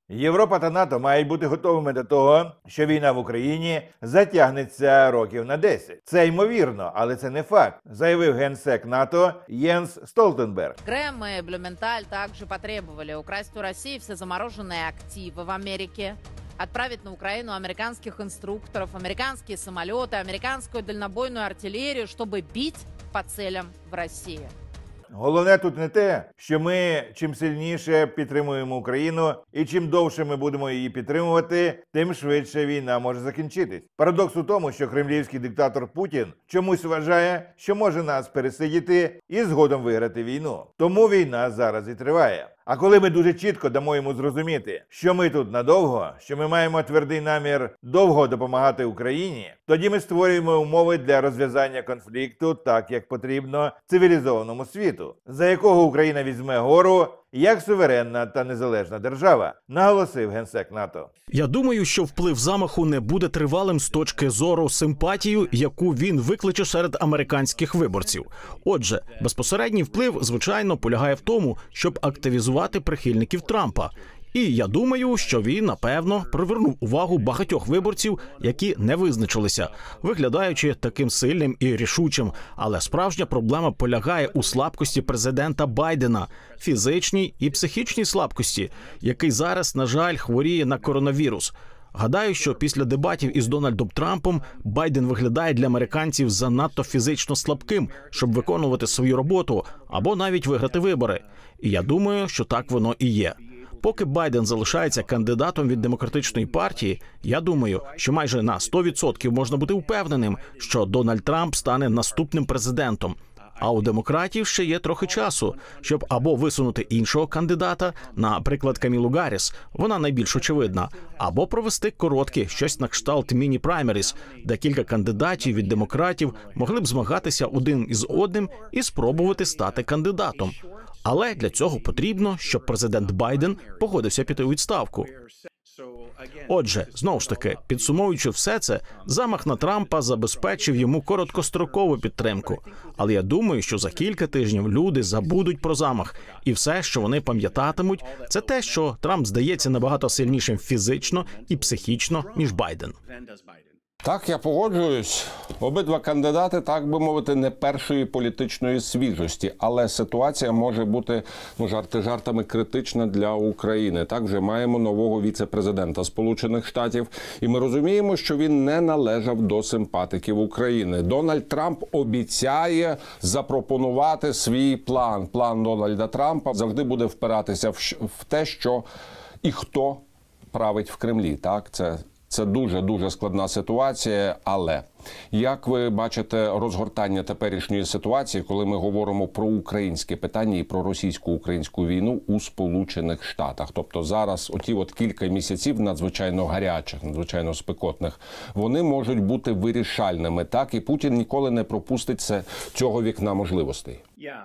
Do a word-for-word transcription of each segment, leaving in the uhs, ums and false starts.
Європа та НАТО мають бути готовими до того, що війна в Україні затягнеться років на десять. Це ймовірно, але це не факт, заявив генсек НАТО Єнс Столтенберг. Грэм и Блюменталь также потребовали украсть у России все замороженные активы в Америке, отправить на Украину американских инструкторов, американские самолеты, американскую дальнобойную артиллерию, чтобы бить по целям в России. Головне тут не те, що ми чим сильніше підтримуємо Україну, і чим довше ми будемо її підтримувати, тим швидше війна може закінчитись. Парадокс у тому, що кремлівський диктатор Путін чомусь вважає, що може нас пересидіти і згодом виграти війну. Тому війна зараз і триває. А коли ми дуже чітко дамо йому зрозуміти, що ми тут надовго, що ми маємо твердий намір довго допомагати Україні, тоді ми створюємо умови для розв'язання конфлікту так, як потрібно цивілізованому світу, за якого Україна візьме гору як суверенна та незалежна держава, наголосив генсек НАТО. Я думаю, що вплив замаху не буде тривалим з точки зору симпатію, яку він викличе серед американських виборців. Отже, безпосередній вплив, звичайно, полягає в тому, щоб активізувати прихильників Трампа. І я думаю, що він, напевно, привернув увагу багатьох виборців, які не визначилися, виглядаючи таким сильним і рішучим. Але справжня проблема полягає у слабкості президента Байдена, фізичній і психічній слабкості, який зараз, на жаль, хворіє на коронавірус. Гадаю, що після дебатів із Дональдом Трампом Байден виглядає для американців занадто фізично слабким, щоб виконувати свою роботу або навіть виграти вибори. І я думаю, що так воно і є. Поки Байден залишається кандидатом від демократичної партії, я думаю, що майже на сто відсотків можна бути впевненим, що Дональд Трамп стане наступним президентом. А у демократів ще є трохи часу, щоб або висунути іншого кандидата, наприклад, Камілу Гарріс, вона найбільш очевидна, або провести короткі, щось на кшталт міні-праймеріс, де кілька кандидатів від демократів могли б змагатися один із одним і спробувати стати кандидатом. Але для цього потрібно, щоб президент Байден погодився піти у відставку. Отже, знову ж таки, підсумовуючи все це, замах на Трампа забезпечив йому короткострокову підтримку. Але я думаю, що за кілька тижнів люди забудуть про замах. І все, що вони пам'ятатимуть, це те, що Трамп здається набагато сильнішим фізично і психічно, ніж Байден. Так, я погоджуюсь. Обидва кандидати, так би мовити, не першої політичної свіжості, але ситуація може бути, ну, жарти жартами, критична для України. Так, вже маємо нового віце-президента Сполучених Штатів, і ми розуміємо, що він не належав до симпатиків України. Дональд Трамп обіцяє запропонувати свій план. План Дональда Трампа завжди буде впиратися в те, що і хто править в Кремлі. Так, це Це дуже-дуже складна ситуація, але як ви бачите розгортання теперішньої ситуації, коли ми говоримо про українське питання і про російсько-українську війну у Сполучених Штатах? Тобто зараз оті от кілька місяців надзвичайно гарячих, надзвичайно спекотних, вони можуть бути вирішальними, так? І Путін ніколи не пропустить це, цього вікна можливостей.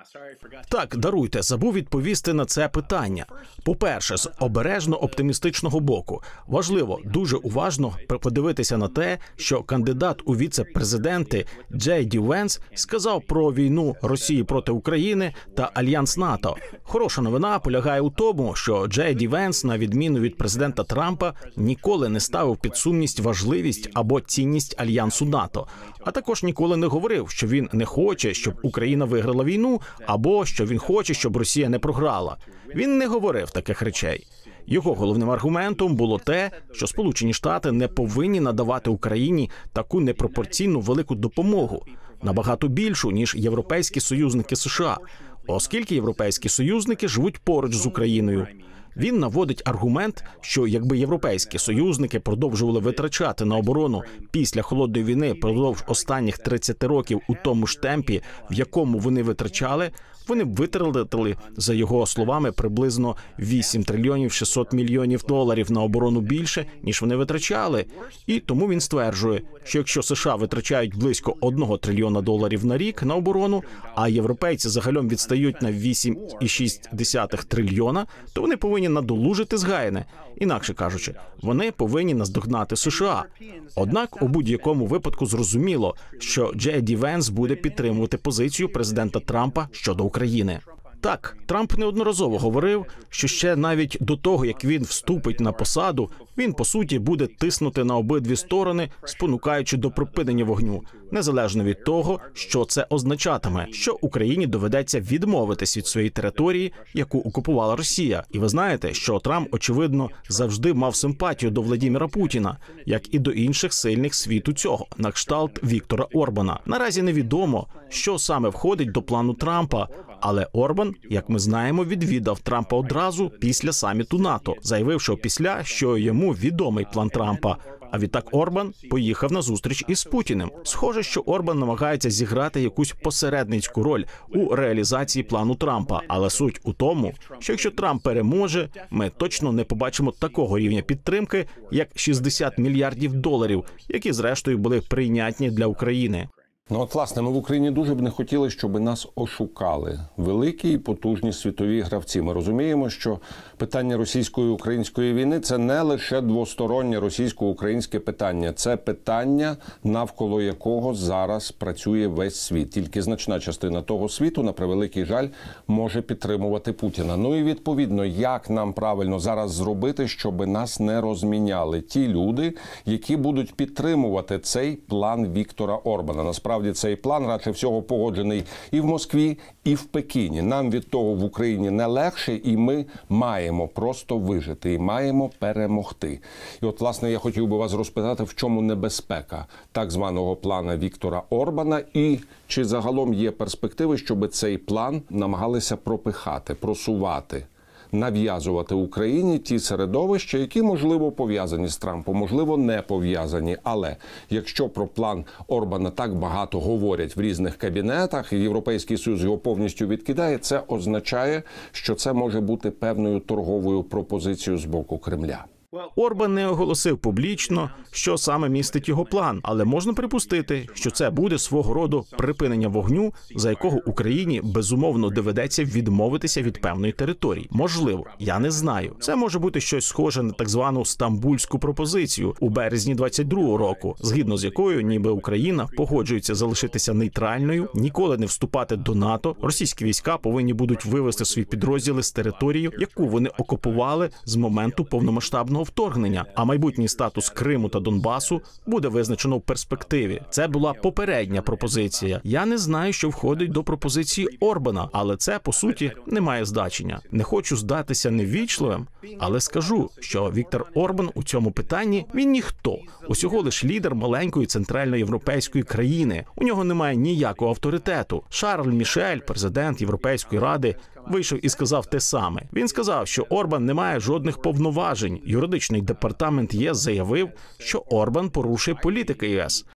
Так, даруйте, забув відповісти на це питання. По-перше, з обережно-оптимістичного боку. Важливо дуже уважно подивитися на те, що кандидат у віце-президенти Джей Ді Венс сказав про війну Росії проти України та Альянс НАТО. Хороша новина полягає у тому, що Джей Ді Венс, на відміну від президента Трампа, ніколи не ставив під сумність важливість або цінність Альянсу НАТО. А також ніколи не говорив, що він не хоче, щоб Україна виграла війну, або що він хоче, щоб Росія не програла. Він не говорив таких речей. Його головним аргументом було те, що Сполучені Штати не повинні надавати Україні таку непропорційну велику допомогу, набагато більшу, ніж європейські союзники США, оскільки європейські союзники живуть поруч з Україною. Він наводить аргумент, що якби європейські союзники продовжували витрачати на оборону після Холодної війни продовж останніх тридцяти років у тому ж темпі, в якому вони витрачали, вони б витратили, за його словами, приблизно вісім трильйонів шістсот мільйонів доларів на оборону більше, ніж вони витрачали. І тому він стверджує, що якщо США витрачають близько одного трильйона доларів на рік на оборону, а європейці загалом відстають на вісім цілих шість десятих трильйона, то вони повинні надолужити згаяне. Інакше кажучи, вони повинні наздогнати США. Однак у будь-якому випадку зрозуміло, що Джей Ді Венс буде підтримувати позицію президента Трампа щодо України. Так, Трамп неодноразово говорив, що ще навіть до того, як він вступить на посаду, він, по суті, буде тиснути на обидві сторони, спонукаючи до припинення вогню, незалежно від того, що це означатиме, що Україні доведеться відмовитись від своєї території, яку окупувала Росія. І ви знаєте, що Трамп, очевидно, завжди мав симпатію до Владіміра Путіна, як і до інших сильних світу цього, на кшталт Віктора Орбана. Наразі невідомо, що саме входить до плану Трампа, але Орбан, як ми знаємо, відвідав Трампа одразу після саміту НАТО, заявивши опісля, що йому відомий план Трампа. А відтак Орбан поїхав на зустріч із Путіним. Схоже, що Орбан намагається зіграти якусь посередницьку роль у реалізації плану Трампа. Але суть у тому, що якщо Трамп переможе, ми точно не побачимо такого рівня підтримки, як шістдесят мільярдів доларів, які зрештою були прийнятні для України. Ну от, власне, ми в Україні дуже б не хотіли, щоб нас ошукали великі і потужні світові гравці. Ми розуміємо, що питання російської і української війни – це не лише двостороннє російсько-українське питання. Це питання, навколо якого зараз працює весь світ. Тільки значна частина того світу, на превеликий жаль, може підтримувати Путіна. Ну і відповідно, як нам правильно зараз зробити, щоб нас не розміняли ті люди, які будуть підтримувати цей план Віктора Орбана. Насправді, цей план радше всього погоджений і в Москві, і в Пекіні. Нам від того в Україні не легше, і ми маємо просто вижити, і маємо перемогти. І от, власне, я хотів би вас розпитати, в чому небезпека так званого плана Віктора Орбана, і чи загалом є перспективи, щоб цей план намагалися пропихати, просувати, нав'язувати Україні ті середовища, які, можливо, пов'язані з Трампом, можливо, не пов'язані. Але якщо про план Орбана так багато говорять в різних кабінетах, і Європейський Союз його повністю відкидає, це означає, що це може бути певною торговою пропозицією з боку Кремля. Орбан не оголосив публічно, що саме містить його план, але можна припустити, що це буде свого роду припинення вогню, за якого Україні безумовно доведеться відмовитися від певної території. Можливо, я не знаю. Це може бути щось схоже на так звану стамбульську пропозицію у березні двадцять другого року, згідно з якою ніби Україна погоджується залишитися нейтральною, ніколи не вступати до НАТО. Російські війська повинні будуть вивести свої підрозділи з території, яку вони окупували з моменту повномасштабного вторгнення, а майбутній статус Криму та Донбасу буде визначено в перспективі. Це була попередня пропозиція. Я не знаю, що входить до пропозиції Орбана, але це, по суті, не має значення. Не хочу здатися неввічливим, але скажу, що Віктор Орбан у цьому питанні він ніхто. Усього лиш лідер маленької центральноєвропейської країни. У нього немає ніякого авторитету. Шарль Мішель, президент Європейської ради, вийшов і сказав те саме. Він сказав, що Орбан не має жодних повноважень. Юридичний департамент ЄС заявив, що Орбан порушує політики ЄС.